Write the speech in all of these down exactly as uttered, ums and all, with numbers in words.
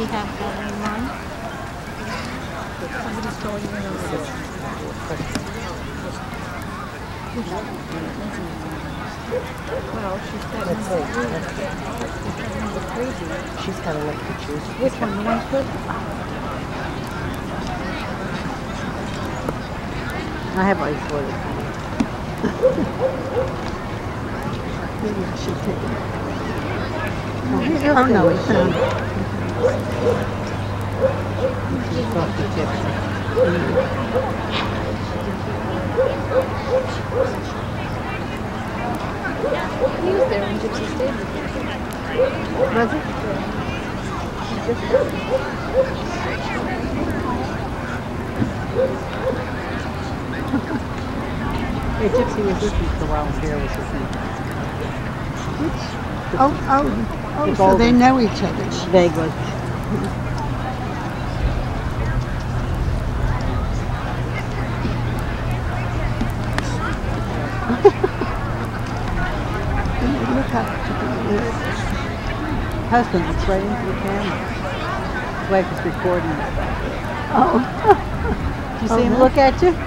have that in mind? Somebody's going in over there. Well, she's got number three. Number crazy. She's kind of like pictures. Which one? The one good? I have ice water. Maybe I should take it. Oh, oh no, it's found it. It's salty chips. He was there when Gypsy stayed with him. Was it? Hey, Gypsy was with me for a while, and Bear was with me. Which? Oh, oh, oh, the so golden. they know each other. Vaguely. Look up to this. Husband looks right into the camera. His wife is recording it. Oh. You see Oh, him no. look at you?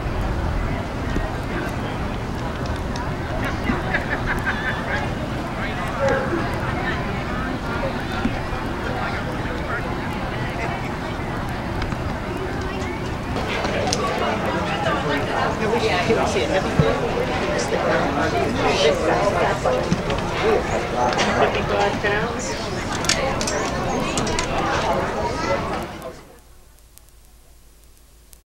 fifty-five pounds.